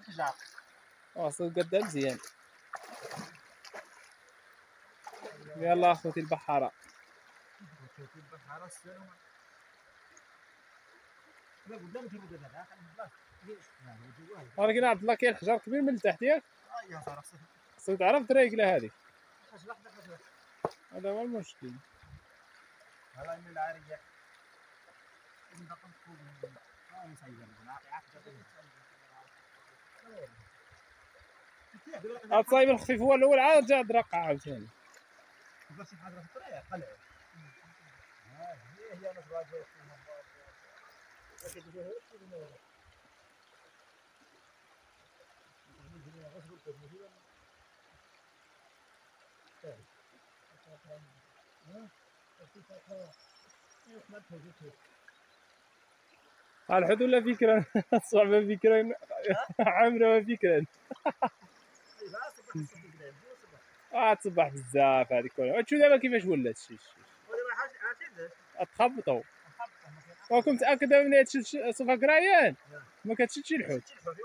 واصل قد مزيان. يلا اخوتي البحارة. ولكن عبد الله كاين حجر كبير من التحت ياك؟ خصك تعرف ترايقله هذه. هذا هو المشكل. الصايب الخفيف هو الاول عاد رجع درقع عاوتاني. الحد ولا فكرة صعبة فكرة عامرة فكرة. تصبح بزاف هذيك كلها. تشوف دابا كيفاش ولات شي تخبطوا. وكنت متأكد ملي تشد صفا كرايان ما كتشدش الحوت.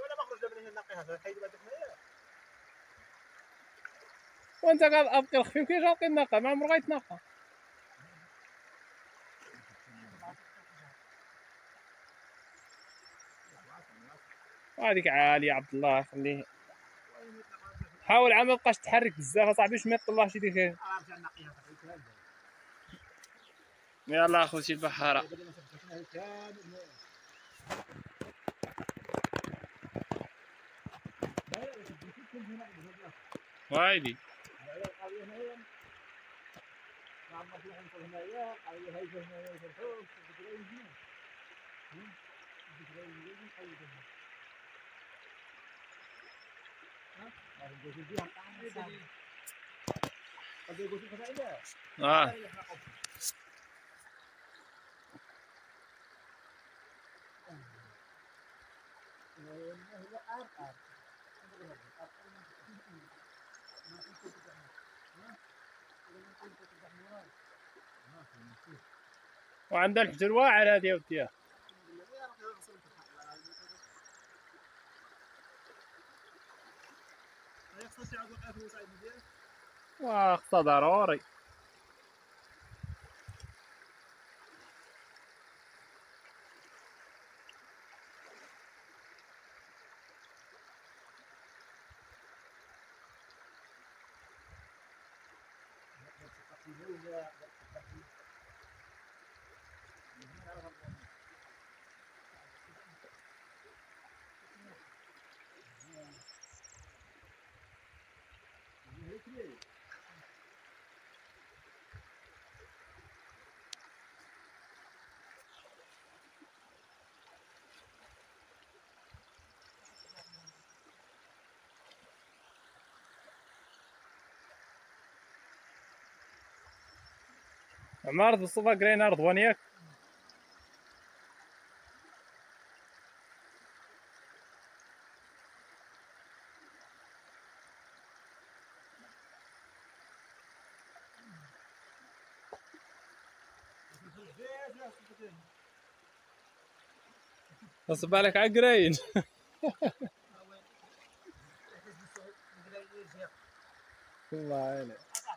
وانت كتبقي الخفيف كيفاش غتلقي الناقة؟ ما عمرو غيتناقى. وهذيك عالية عبد الله خليه. حاول عا مابقاش تحرك بزاف اصاحبي باش ما يطلعش يديك. يلا اخوتي البحارة. وايدي وعندها الحجر واعر هذه وديها. خصها ضروري. عمارة بالصفا كرينا رضوان ياك؟ اصب عليك عقرين. الله يعينك.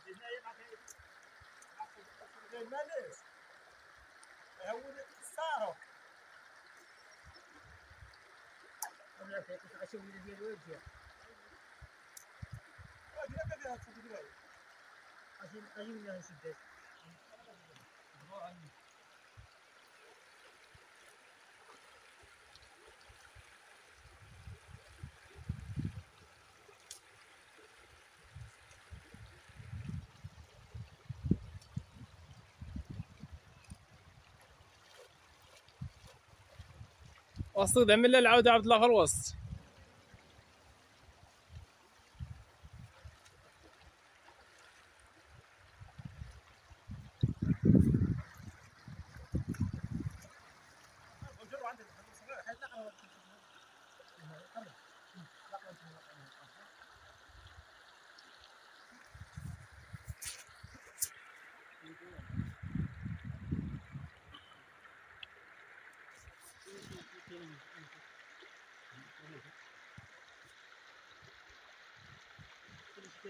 وسط دعم الله العودة عبد الله في الوسط.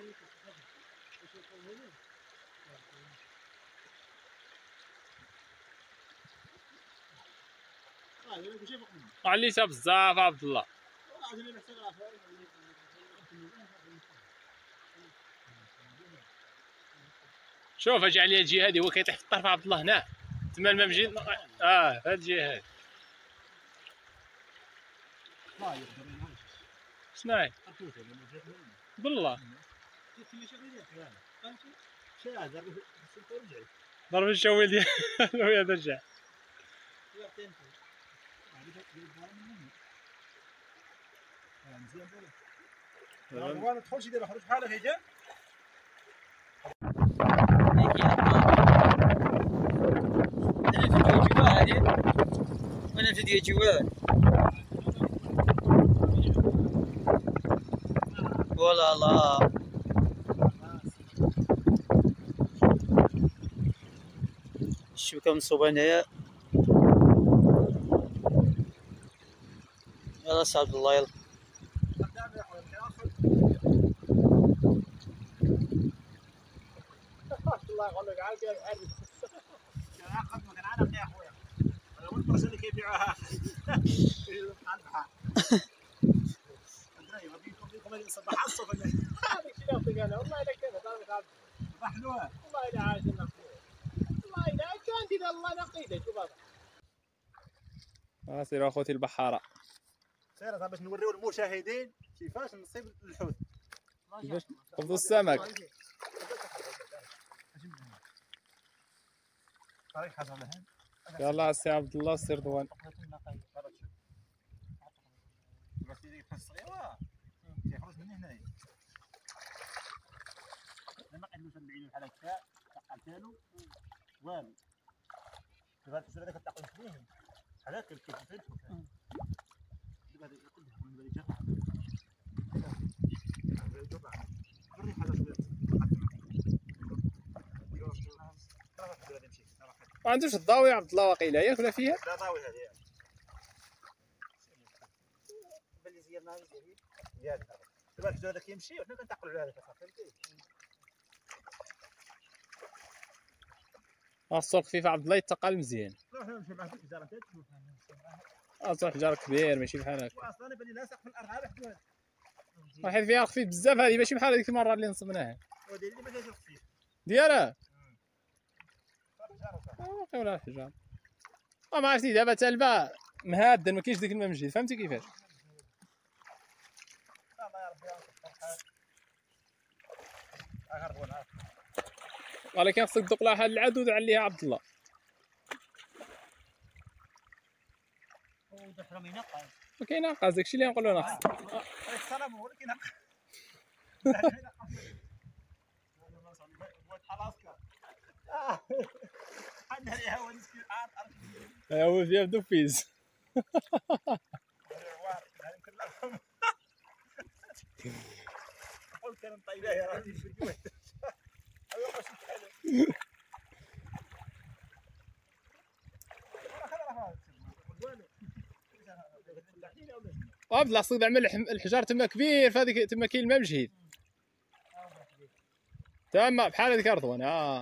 عليتها بزاف عبد الله. شوف اجي عليها الجهه هذه، هو كيطيح في الطرف عبد الله هنا تما الماء مجي في هاد الجهه هادي. شناهي؟ بالله ضرب الشوي ديال هذا رجع. ما تدخلش دابا، خرج بحالك هيدا. انا فيديو جوال ولا لا الشبكة منصوبة هنايا. يلا سي عبد الله يلا. الله يغلق عاد كان عارف يا اخويا. انا اول مره اللي كيبيعوها في البحر. ادري غادي صباح الصبح هذاك الشيء اللي قال والله الا كذا ضربت محلوه والله الا عاجل مخلوع والله الا كانت اذا الله نقيده. شوف هذا سير اخوتي البحاره، سير باش نوريو المشاهدين كيفاش نصيب الحوت، كيفاش نقبضوا السمك. يلا سي عبد الله سي رضوان. كيخرج من هنايا لما قلنا تنبعينو بحال هكا تقلتالو والو دابا هاد الزرده كتعقل فيه بحال هكا كيف فين دابا هذا كلها من بالي جا وري حاجه ما عندوش الضاوي عبد الله واقيلا ياك ولا فيها؟ لا ضاوي هذه باللي زيرنا ديالك دابا الحجر هذا كيمشي وحنا كنتعقلوا على هذاك فهمتي. خاصو الخفيف عبد الله يتقل مزيان. لا حنا نمشي معاه في الحجاره انت تشوف خاصو حجر كبير ماشي بحال هكا. واصلا يبان لي لاصق في الارض عا حدوها واحد فيها الخفيف بزاف هذه ماشي بحال هذيك المره اللي نصبناها. ودير لي ما جاش الخفيف ديالها ولا الحجار. ما عرفتي دابا تا الماء مهادا ما كاينش ديك الماء مجهد فهمتي كيفاش. الله يا ربي اغير ولكن خصك تدق لها واحد العدود عليها عبد الله. ودحرم ينقص ما كينقص داكشي اللي نقولو ناقص. السلام هو اللي كينقص هو فيها بدوفيز. قول كان طيبه يا راجل عبد الله خصك تعمل الحجار تما كبير فهذيك تما كاين الماء مجهد تما بحال هذيك رضوان.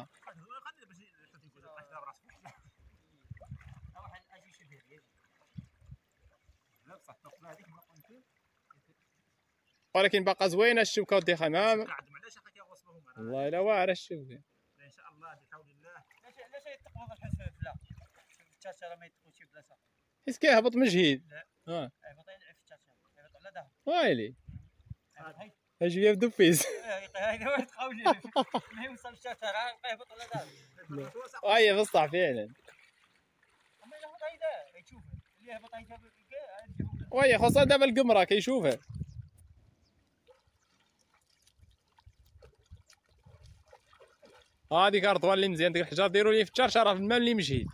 ولكن باقا زوينه الشبكه ودي خمام. والله الا واعره الشبكه ان شاء الله بحول الله. علاش يتقبض الحس في الفلا التشاشة ما يتقوش بلاصه حيت كيهبط مجهد. يهبط يلعب في التشاشة يهبط على ظهره ويلي اجي فيها بدوفيز. هذا هو تقولي ما يوصل التشاشة راه يهبط على ظهره. اي بصح فعلا. اما يهبط هيدا يشوفه اللي يهبط هيدا وي خاصة دابا القمرة كيشوفها. هاديك رضوان اللي مزيان، ديك الحجار ديروا لي في الشرشره في الماء اللي مجهد.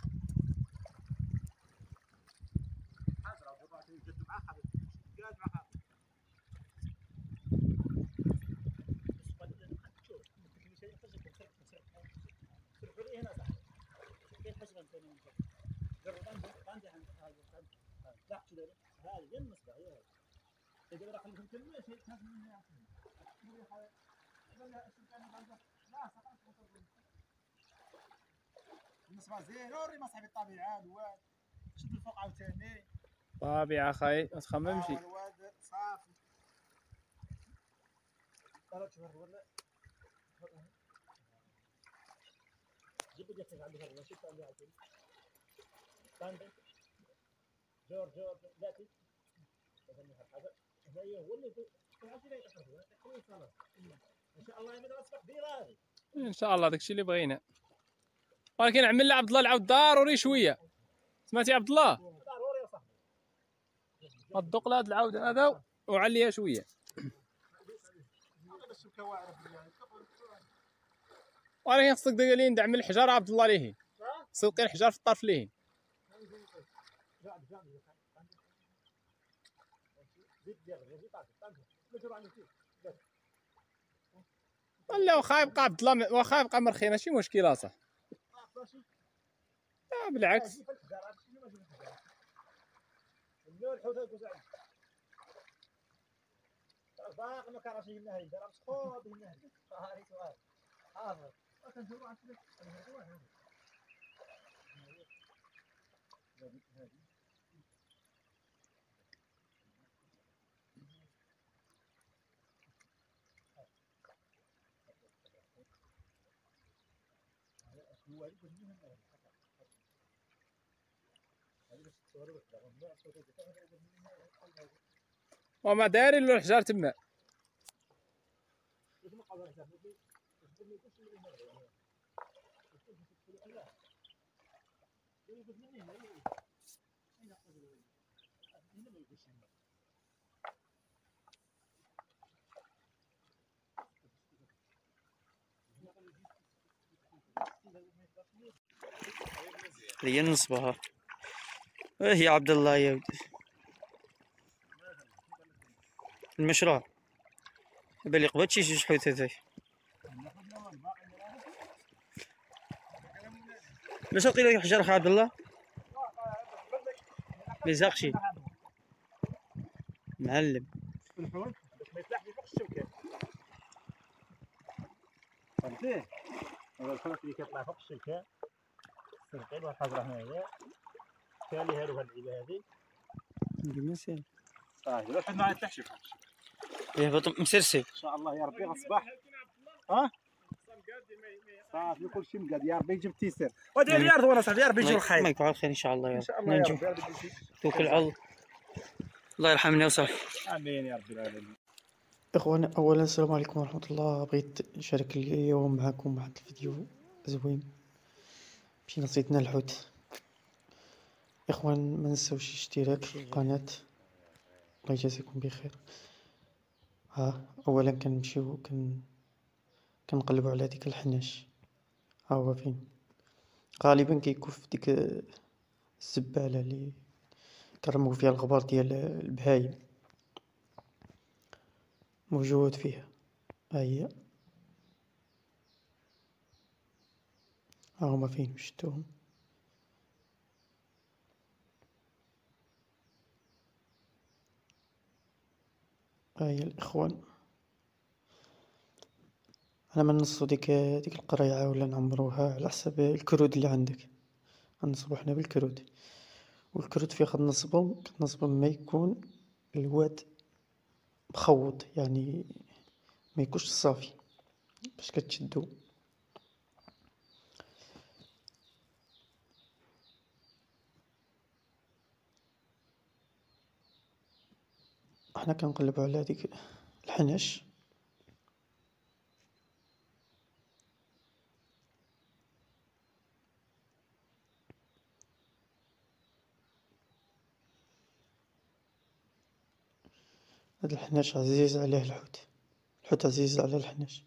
النصبه زين وري صاحبي الطبيعه الواد شد الفوق عاوتاني طبيعة خاي ما تخممش. الواد صافي طلعت شهر ولا جيب لي حاجه عندك هنا شوف عندي عاوتاني طاندي جور ذاتي هذا هي هو اللي ان شاء الله يمد راسك كبيره ان شاء الله داكشي اللي بغينا، ولكن عمل لعبد الله العود ضروري شويه. سمعتي عبد الله؟ ضروري يا صاحبي الدق لهاد العود هذا وعليها شويه. ولكن خصك دير لي ندعم الحجار عبد الله ليه، صدقي الحجار في الطرف ليه. لا واخا يبقى عبد الله، واخا يبقى مرخي ماشي مشكله صح. لا بالعكس. باقي ما كرهش لنا هي دار مسخوط لنا هي سؤال حاضر كنجرو عند وما دايرين له الحجار تما. هي النصبة هي عبد الله يا ودي المشروع بالي قبل شي شحوت هذاك باش لقي له حجر عبد الله ما يزاقشي معلم الحوت باش ما يطلعش فوق الشبكه فهمتي هذا الحوت اللي كيطلع فوق الشبكه سرقين واحد الحجره هنايا تالي هادو هاد اللعيبه هادي مسير صافي لا حد ما يطيحش فوق يهبط مسرسي ان شاء الله يا ربي غصباح ها صافي كلشي مقاد يا ربي يجيب التيسير ودير اليارد وانا صاحبي يا ربي يجيب الخير ما يكون على الخير ان شاء الله يا ان رب شاء الله يا ننجو ربي توكل على الله الله يرحمنا وصافي امين يا رب العالمين. اخوانا اولا السلام عليكم ورحمه الله. بغيت نشارك اليوم معكم واحد الفيديو زوين باش نصيدنا الحوت. اخوان ما نساوش الاشتراك في القناه الله يجازيكم بخير. اولا كنمشيو كنقلبوا على ديك الحناش، ها هو فين غالبا كيكون في ديك الزباله اللي كنرموا فيها الغبار ديال البهايم موجود فيها. ها هي ها هما فين شفتوهم. ها هي الاخوان انا ما نصو ديك القريعه ولا نعمروها على حسب الكرود اللي عندك. غنصبو حنا بالكرود، والكرود فيه كتنصبو ما يكون الواد مخوط، يعني ما يكونش صافي باش كتشدو. حنا كنقلبو على ديك الحناش هاد الحناش عزيز عليه الحوت عزيز على الحناش.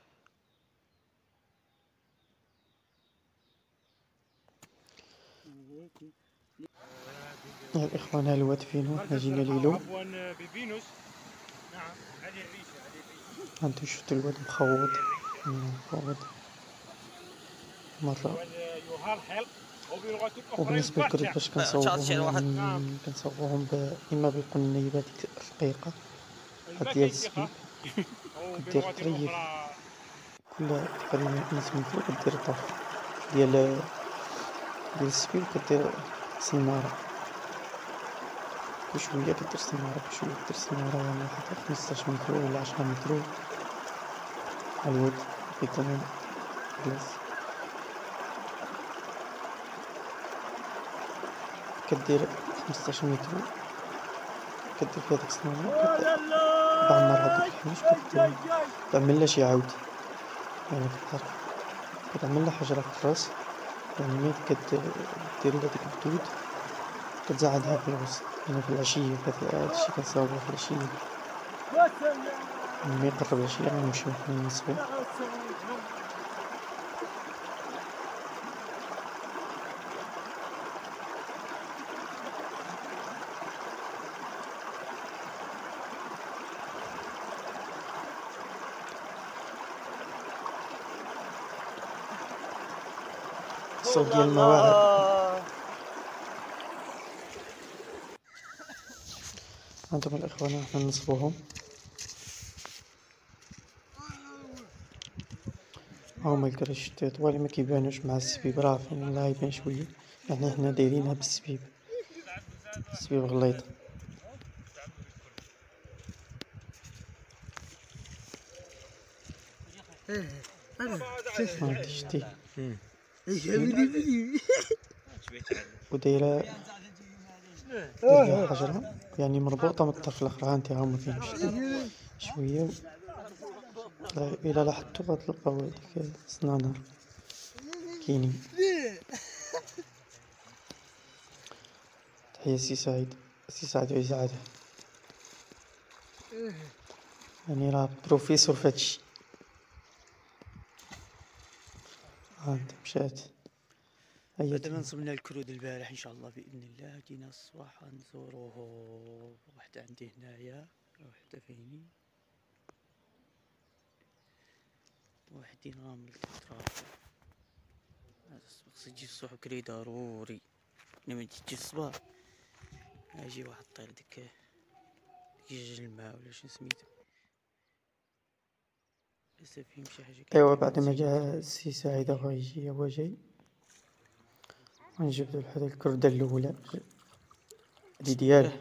يا الاخوان ها الواد فينو حنا جينا ليلو. عفوا بفينوس نعم هذه الريشه هانتو شفتو الواد مخوط مرة. يهار حلق وبلغة أخرى وبالنسبة للكرد باش كنصوبوهم اما بالقنيبة ديك الرقيقة هاد ديال السبيب دير طريف ولا تقريبا سميتو كدير طرف ديال السبيل، كدير سنارة بشوية، كدير سنارة بشوية، كدير سنارة يعني واحد 15 متر ولا 10 متر على الود بقيت تمام جلاس. كدير 15 متر، كدير في هاديك السنارة، بعمر هاديك الحوايج، كتعملهاش يعاود يعني في الطرف، كتعملها حجرة في الراس يعني ملي كدير هاديك الخدود كتزعدها في الوسط يعني في العشية. هادشي كنصاوبو في العشية، ملي يقرب العشية غنمشيو حنا نصبو. الصوت ديال المواعر. هانتوما الإخوان حنا نصبوهم، هاهما الكراشتي طوال ما كيبانوش مع السبيب، راه عارفين لا يبان شوية يعني حنا دايرينها بالسبيب، السبيب غليظ. هادي شتي ودايرة فيها حجرة يعني مربوطة من الطرف الآخر. هانتي هاهما فين شتي شوية إلا لاحظتو غتلقاو هاديك السنانر كاينين. تحية سي سعيد، سي سعد ويسعده، يعني راه بروفيسور فهادشي. هانت مشات هيا دابا نصبنا الكرود البارح ان شاء الله باذن الله. جينا الصباح نزوروه، واحد عندي هنايا، وحده فيني، وحدين غامل ترافي. خصك تجي الصبح بكري ضروري، لما تجي الصباح اجي واحد طير ديك الماء ولا شنو سميتو، لسه فيه شي حاجه. ايوا بعد ما جا السي سعيد هو يجي، هو جاي غنجبدو هاد الكردة الاولى هادي ديالو.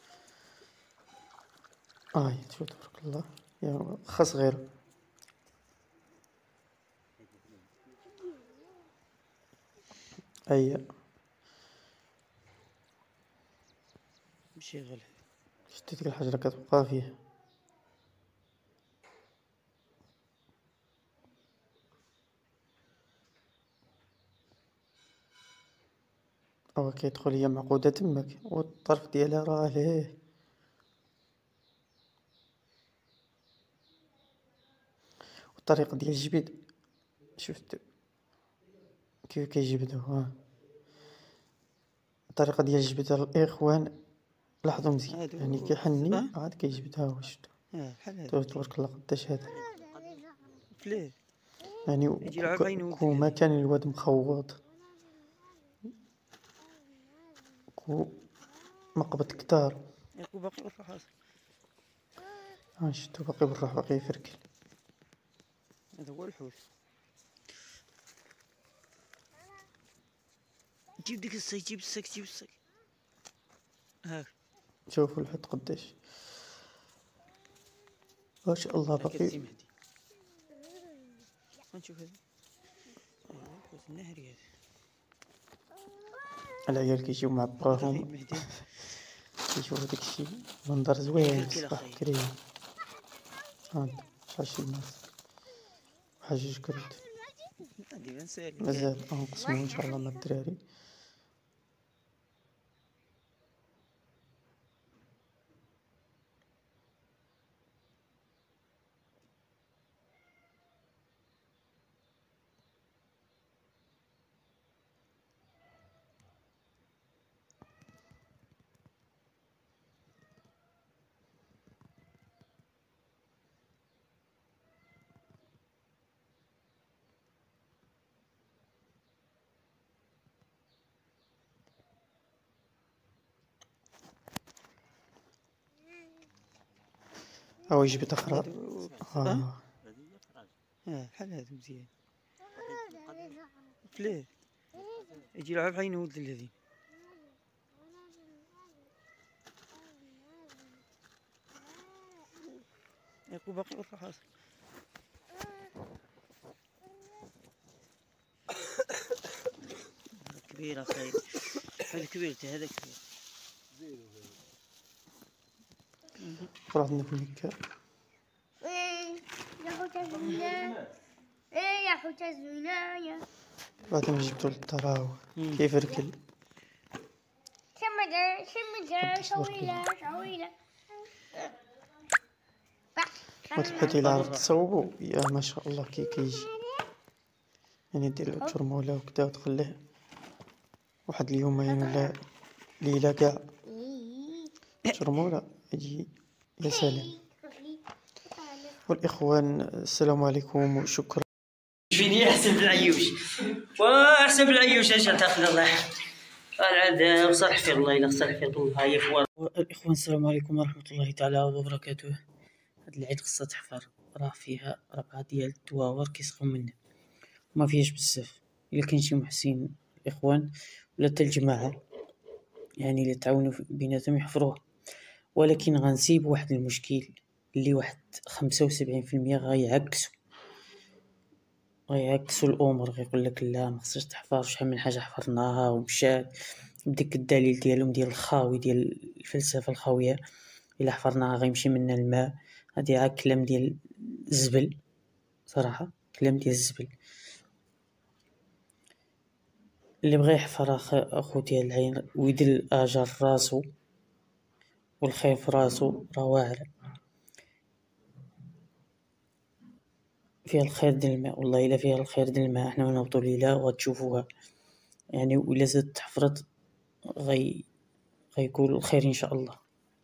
شوف تبارك الله يا خاص غير هيا. ماشي غير شتي ديك الحجرة كتبقى فيه، هو كيدخل هي معقودة تماك والطرف ديالها راه ليه. والطريقة ديال الجبيد شفت كيف كيجبدو، الطريقة ديال الجبد الإخوان لاحظوا مزيان يعني كيحني عاد كيجبدها. هو شفتو بحال هذا تبارك الله قداش هذا فليه يعني يجي يلعب عينو كوما كان الواد مخوض كو مقبض كتار. ياكو باقي بالروح اصلا. شفتو باقي بالروح باقي يفركل. هذا هو الحوت. جيب ديك الساك، جيب الساك، جيب الساك. هاك شوفوا الحوت قداش ما شاء الله باقي. نشوف هذا الحوت النهري هذا. العيال كيجيو مع باهم كيشوفوا داكشي منظر زوين الصباح بكري. شحال شي الناس بحال جوج كروت مازال نقسمو ان شاء الله مع الدراري. او يجبد اخرى بحال هذا مزيان. فلاه يجي يلعب بحال ولد الذين. ياكو باقي وطلع حاصل. كبير اخي، هذا كبير هذا كبير. راه عندنا في مكة. يا حوتة زوينة. بعد ما جبتو للدار كيف ركل. شمدة شويلة. وتبقى إلا عرفت تصوبو يا ما شاء الله كيجي. يعني دير ترمولة وكدا وتخليه واحد اليومين ولا ليلة كاع ترمولة يجي يا سلام. والإخوان السلام عليكم وشكرا. فيني احسن بالعيوش واحسن بالعيوش اش تاخذ الله العذاب صالح في الله الا صالح في الله. هاي فوار. الاخوان السلام عليكم ورحمه الله تعالى وبركاته. هاد العيد خصها تحفر، راه فيها 4 ديال الدواور كيسخن منه ما فيهاش بزاف. الا كاين شي محسن الاخوان ولا حتى الجماعه يعني اللي تعاونوا بيناتهم يحفروها، ولكن غنسيب واحد المشكل اللي واحد 75% غيعكسوا الامور. غيقول لك لا ما خصهاش تحفر، شحال من حاجه حفرناها ومشات بديك الدليل ديالهم ديال الخاوي ديال الفلسفه الخاويه. الا حفرناها غيمشي منا الماء. هادي عا كلام ديال الزبل صراحه، كلام ديال الزبل. اللي بغى يحفر اخو ديال العين ويدير الاجر راسو والخير في راسو راه واعر. فيها الخير ديال الماء والله الا فيها الخير ديال الماء. احنا نهبطوا ليله وغتشوفوها يعني، ولا زادت تحفرت غيكون الخير ان شاء الله.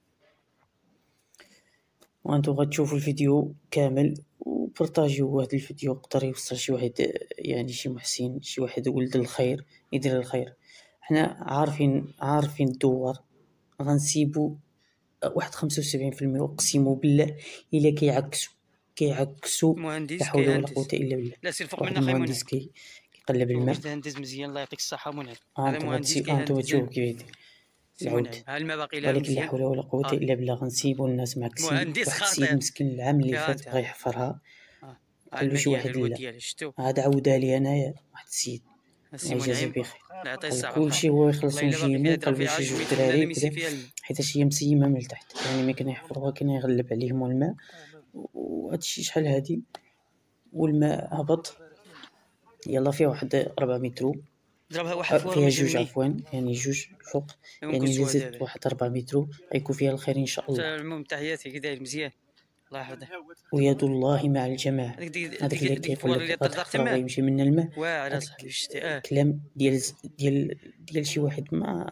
وانتم غتشوفوا الفيديو كامل وبارطاجيو هذا الفيديو، يقدر يوصل شي واحد يعني شي محسن شي واحد ولد الخير يدير الخير. احنا عارفين الدوار غنسيبو واحد 75% اقسم بالله الا كيعكسوا لا حول ولا قوه الا بالله. لا سير فوق واحد منا خير المهندس كيقلب الماء. مهندس مزيان الله يعطيك الصحه منعم. هذا مهندس انتو تشوف كيف يدير العود. ها الماء باقي لا ولكن لا مزيان. حول ولا قوه الا بالله غنسيبوا الناس معكسين. مهندس واحد خاطر. السيد مسكين العام اللي فات هذا. بغى يحفرها قال له الماء شي واحد ديال لا ديالي شفتو هذا عاودها لي انايا واحد السيد السي الله يجازيه منعم بخير. الله يعطيه قال الصحه. كلشي هو يخلصو والله إلا باقي نجيمو فيها قال فيها شي جوج 10 دراري متر كذا فيها الماء. حيت هي مسيمه من التحت يعني ملي كانوا يحفروها كان يغلب عليهم الماء وهادشي شحال هادي والماء هبط. يلا فيها واحد 4 متر ضربها واحد فوق فيها جوج عفوا يعني جوج فوق يعني الا زدت واحد 4 متر غيكون فيها الخير ان شاء الله. المهم تحياتي كي داير مزيان الله يحفظك. ويد الله مع الجماعه. هذاك اللي كيقول لك غتحفر غيمشي من الماء واعر اصاحبي شتي كلام ديال شي واحد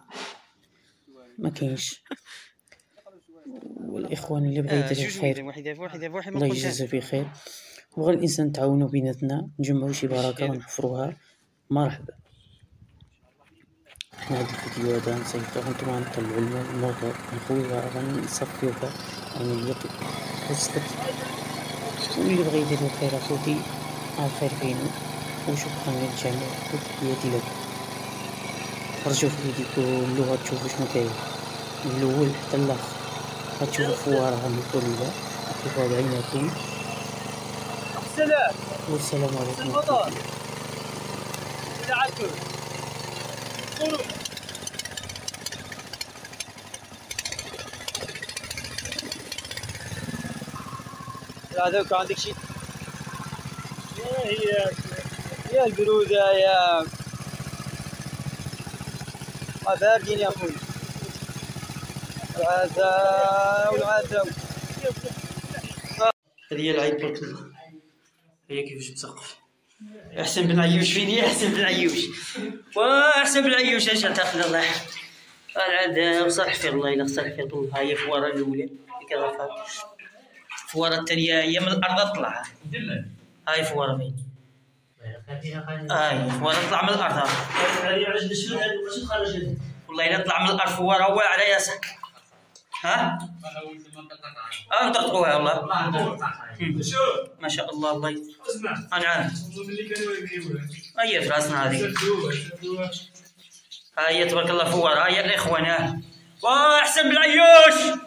ما كاينش. والاخوان اللي بغى يدير الخير واحد الله يجازيه بخير. بغى الانسان تعاونوا بيناتنا نجمعوا شي بركه ونحفروها مرحبا. حنا هاد الفيديو هذا نصيفطوه وانتم غنطلعوا الموضوع نخويا غنصفيوها يعني هي وصلت. واللي بغى يدير الخير اخوتي الخير فينا. وشكرا للجميع وتحياتي لكم. خرجوا في الفيديو كله غتشوفوا شنو كاين من الاول حتى الاخر. غتشوفوا فواره غنوصلوا ليها غتشوفوها بعيناتكم. والسلام عليكم ورحمة الله. هذاك عندك شي هي البرودة يا باردين يا خويا. والعزا هذه هي العيد بارك الله. هي كيفاش تسقف احسن بالعيوش فيني احسن بالعيوش واحسن بالعيوش اش تاخذ الله العذاب صالح في الله الا صالح في الله. هاي فواره الاولى اللي كنعرفها. الفواره الثانيه هي من الارض طلع. هاي فواره فين هاي فواره طلع من الارض. والله الا طلع من الارض فواره واعره يا صاحبي. ها؟ نطرطقوها والله. ما شاء الله الله انا عارف. هي في راسنا هذه. هي تبارك الله فوار. هيا الاخوان ها. واحسن بالعيوش.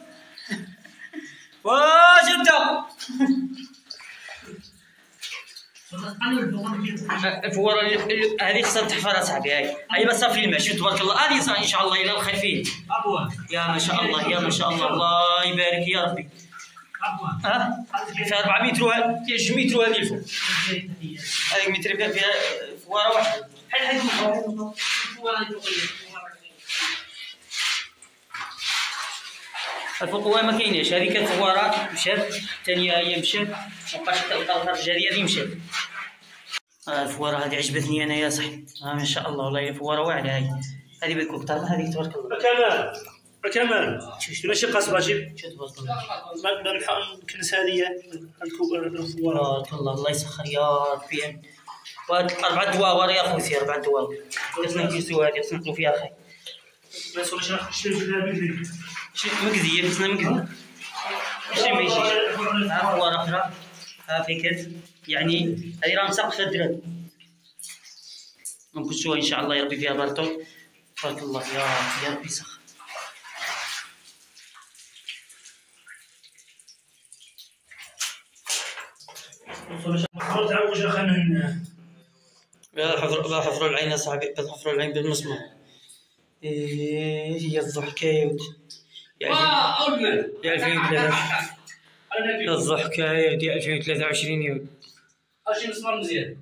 وجدة الفوار هذه خصها تحفر اصاحبي. هاي بس في الماء. شوف تبارك الله هذه ان شاء الله الى الخير فيه. يا ما شاء الله يا ما شاء الله الله يبارك يا ربي. ها فيها 4 متر 2 متر هذه الفوق. هذيك متر فيها فواره واحده. حل الفوق ما كايناش. هذه كانت فواره مشات الثانيه هي مشات مابقاش الطاقه الجاريه هذه مشات. الفواره هذه عجبتني انا يا صاحبي. ما شاء الله والله فواره واعره. هذه بتكون طالعه هذه تبارك الله. كمان شنو شي قصبه جيب تبارك الله. ما نلحق نكنس هذه الفواره. تبارك الله الله يسخر يا ربي. وهاد 4 دواور يا خوتي 4 دواور. خصنا نكنسوا هذه خصنا نقولوا فيها خير. ما سولش نشري في شي مكزيه خصنا مكزيه. شي ما يجيش. ها فواره اخرى. ها فيكت يعني هذه راه مسقفه الدراري. نكنسوها ان شاء الله يا ربي فيها بارطو. تبارك الله يا ربي يسخر. لا حفروا العين يا صاحبي. حفروا العين بالمسمار. هي الضحكة يا ولدي. يا 2023 الضحكة يا 2023 يا ولدي. اشي مسمار مزيان.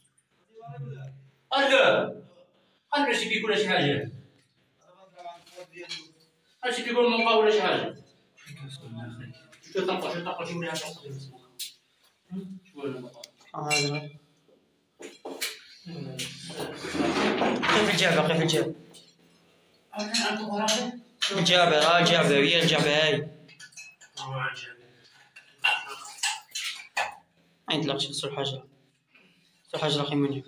لا خلنا شي كيقول شي حاجه. اشي كيقول من ولا شي حاجه. شو طاقه شي ولا حاجه. كيف الجعبة كيف الجعبة؟ الجعبة الجعبة هي الجعبة هاي. ما يطلقش صور حاجة. صور حاجة أخي مني.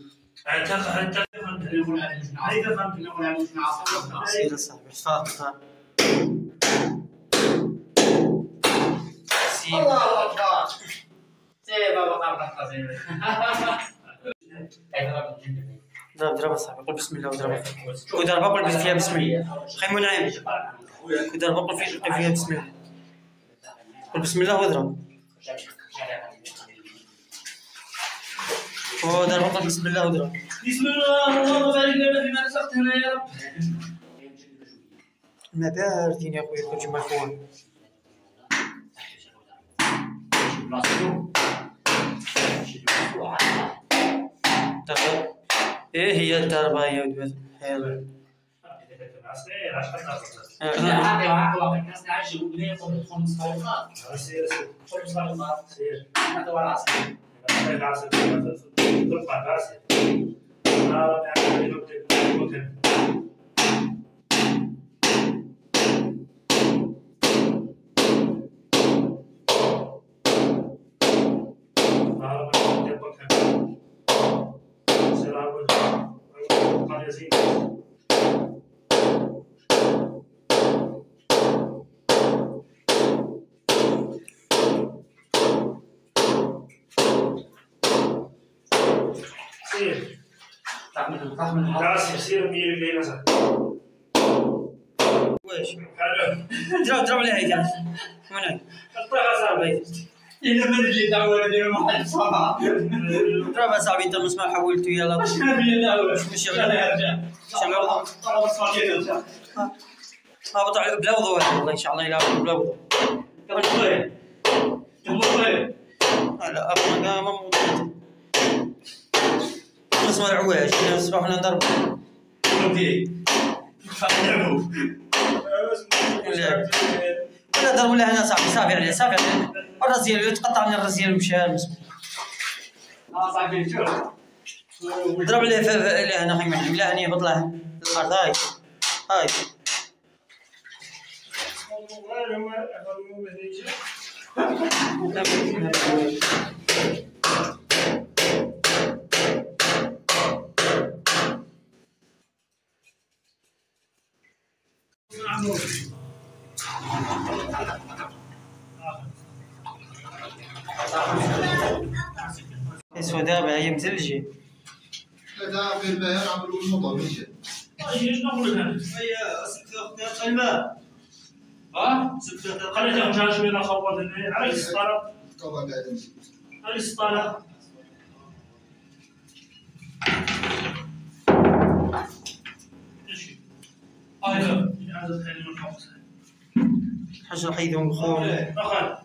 سير صاحبي صافي. الله اكبر. سيبا بقى ضرب صاحبي. قل بسم الله وضرب. وضرب قل فيها بسم الله. خي منعم. وضرب قل فيها بسم الله. قل بسم الله واضرب. وضرب قل بسم الله واضرب. بسم الله اللهم بارك لنا فيما رزقتنا يا رب. ما باردين يا خويا كل جمع خوان. ايه هي التربه يا ولد حلو. واش ضرب لي هاي جالس هنا إلا من اللي دعوة ندير محل صباح. ضرب صاحبي انت المسمار حولته يلا واش نبي دعوة؟ مش يرجع شباب طلب اسمع كذا. هبط بلا وضوء والله ان شاء الله يلعب بلا وضوء. كمان شوية. جمهور لا أبغى ما موجود. مسمار عواش نصبح نضرب. ودي. فنلعبوا. ولا ضربوا له هنا صافي عليه صافي عليه. الرزيل يتقطع من الرزيل ومشى المسمار. صاحبي شوف. ضرب له هنا خي محمد لا هني يهبط له الارض هاي هاي. سوداء هي مثلجة. هذا في البيان عملوا الموضوع ماشي. ايش نقول لك انا؟ هي سكت الماء. سكت خليك تمشي بين خبط على السطاره. طبعا قاعد على السطاره. ايش؟ هذا هذا تخلي من فوق. حجر حيدهم خون. اخر.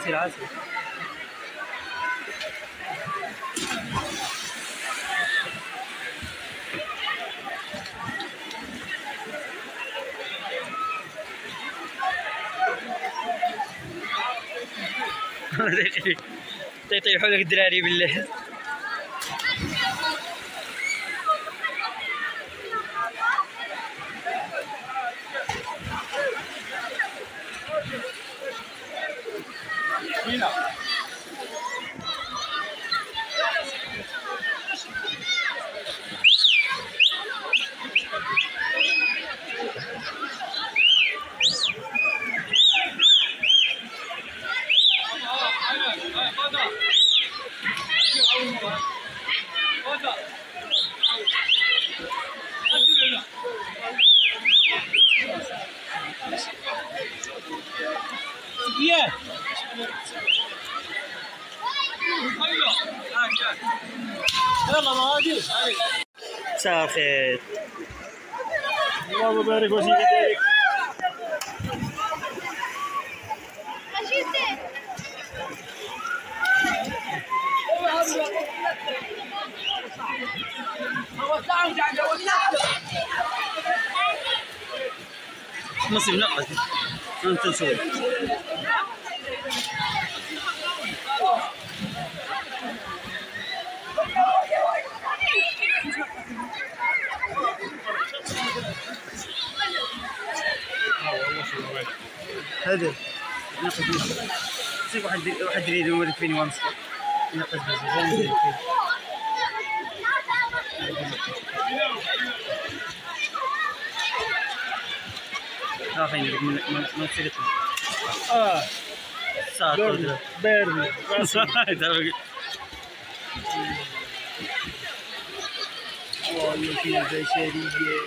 سير عاسر. يطيحوا لك الدراري بالله. يلا مهاجر صافي. اللهم بارك وزيد ذلك. نصيب نقص انت تسوي. هذا نقص سيب واحد يريد يوريك فيني وامس نقص بس لا خليني ما تصير ساعة بارد والله في بشرية.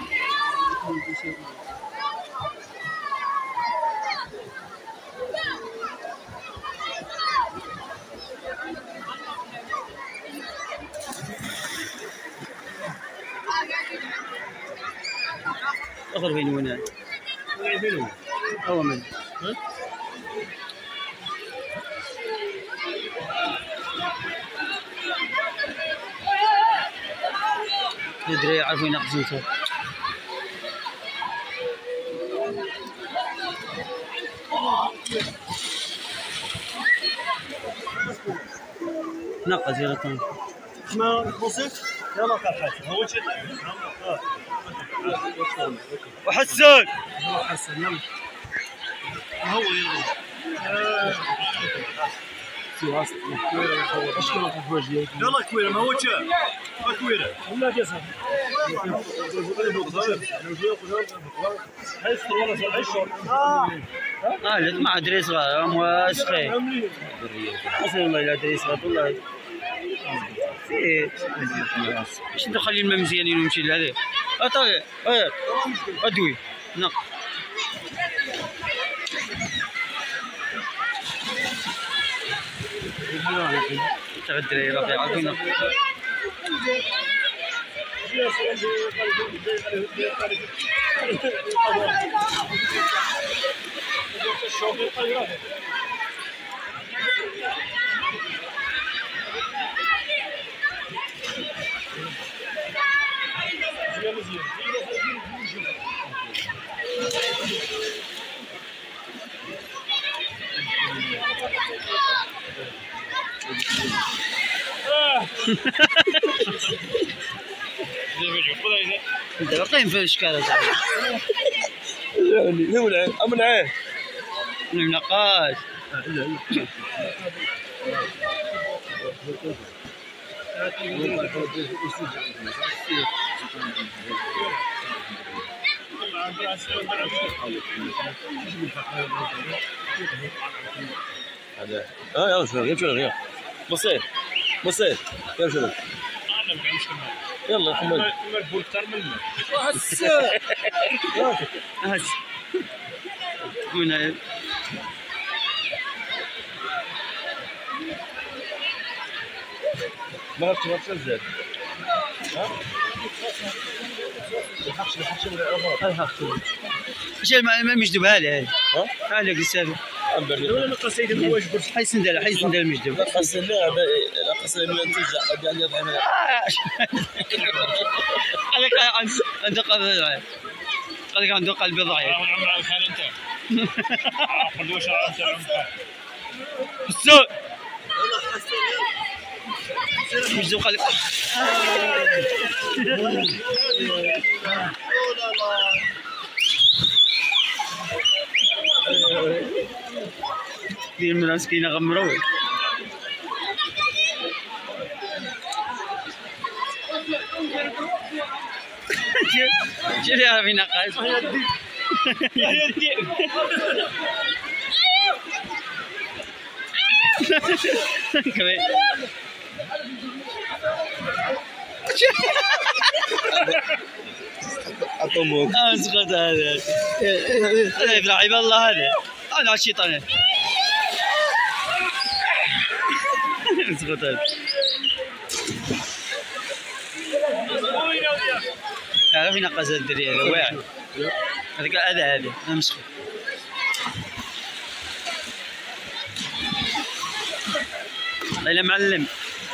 اخر فيني وين هو من يدري يعرفوا ينقصون صوت. نقص يلا طن ما بسيط يلا كفاك هو شيء وحسن حسن يلا هو يلا سواسط كويرة اشكال الحواجيات يلا كويرة ما هو شيء ما كويرة ولا جسد لا ما ادري صغار هم صغير اصلا والله لا ادري صغار والله ايش ندخل الماء مزيانين ونمشي لهذا طيب ادوي نق تغدري رفيع عطونا انت باقيين في الاشكال صاحبي يعني هو امن عين النقاش هذا يلا شوف يمشي غير بسيط بسيط يلا شوف يلا حمد المقبول اكثر من الماء هس هنا ما عرفتش ما تنزل ها الحقش ايش ما مش دبالة هاي ها لك السالفة ولا نقص يدير واش برش حيس ندير الميدو نقص لا نقص المنتج قاعد يضعف عنده قلب ضعيف عمر الخان انت قد واش انت السوق مش ذوق قلب دير من مسكينه غمروه شوف يعرف ينقص كمان اطموك اسقط هذا لعيب الله هذا انا الشيطان اسقط هذا تعرف ينقص الدري هذا واعي هذاك هذا امسك لا معلم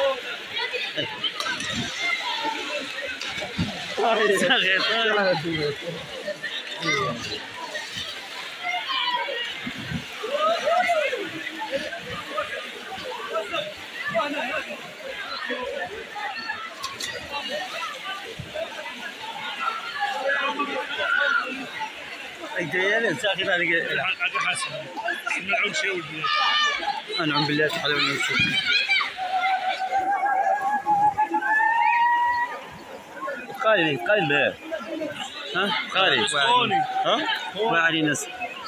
الجيال ساخذ هذيك حسن نعم شي ولدي انعم بالله تعالى ونشوف قايل به ها قايل ها واعري ناس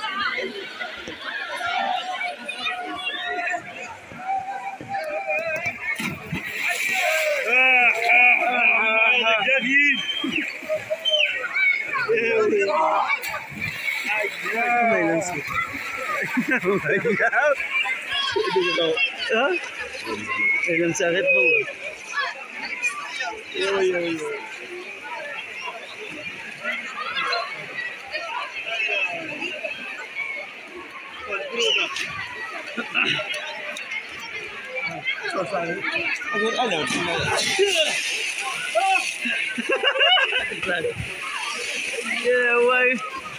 إذا مساغت والله يا وي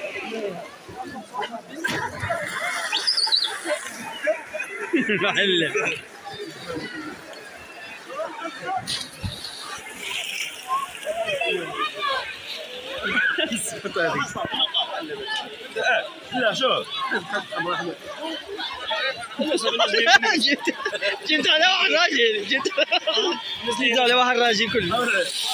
معلم لا شوف جبت على واحد راجل جبت على واحد راجل كله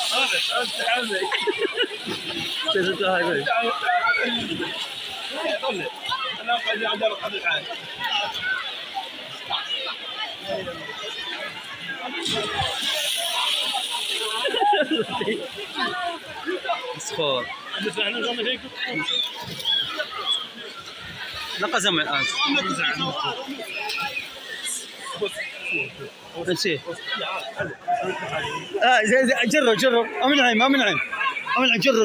انا قاعد عند قبل الحال صفار نقزم الآن نسي جرو أمن عيب جرو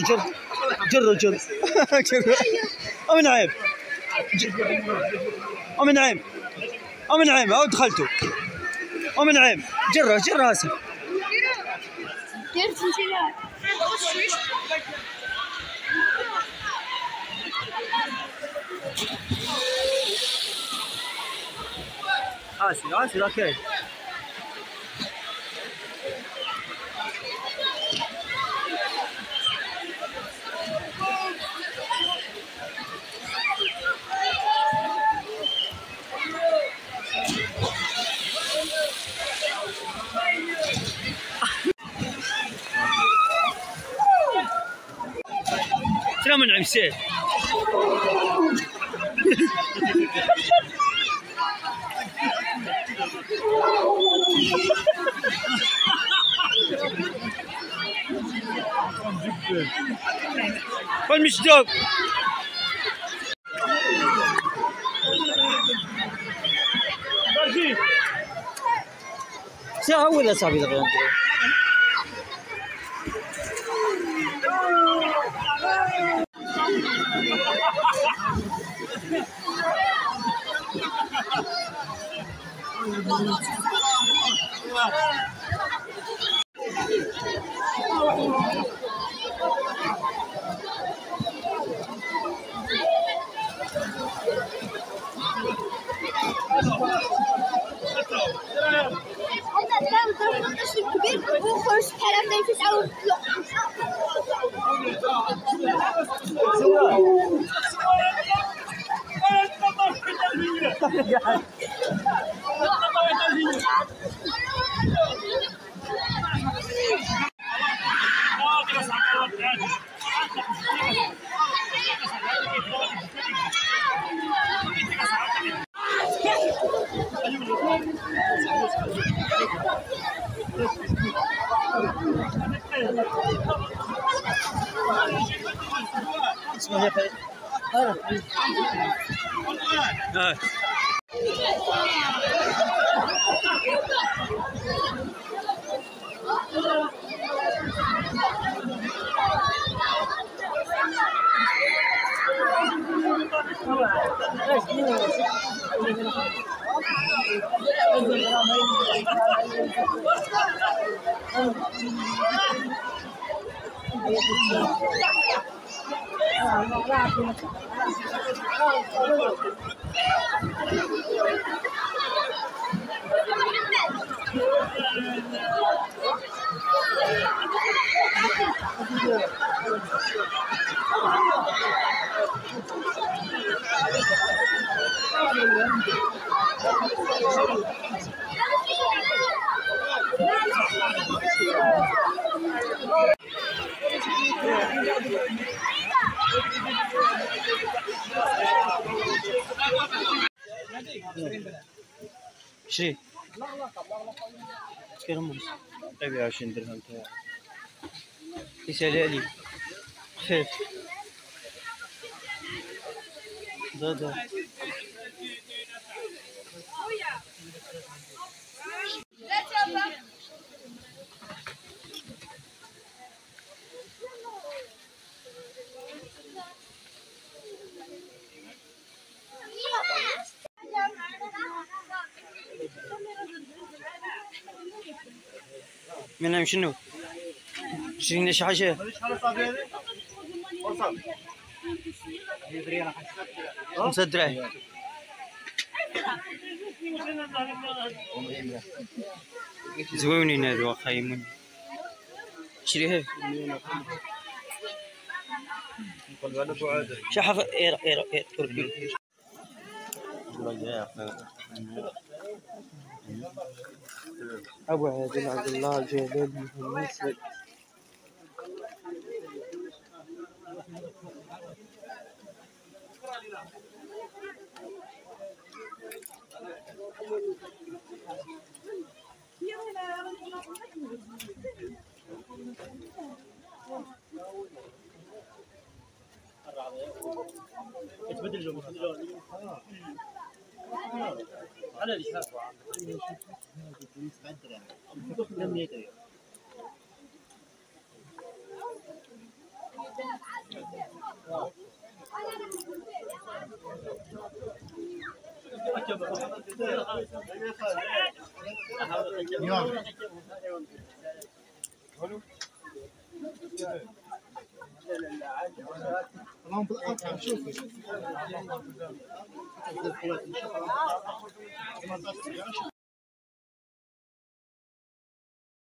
أمن عيب أو دخلتوا أمن عيب جرو هاسه هاسي اوكي سلام من عمسيه والمشدوق ساعة ولا صاحبي دغيا كبير وخرج بحال هكا يتعاود شري كيرمو طيب 20 درهم تاعي يسال علي خفيف زاد منهم شنو؟ شرينا شي حاجة؟ خمسة دراهم زوينين هادو واخا يمون شريها شي حاجة أبو عادل عبد الله جلال مهندس اللهم بالأرقام شوفي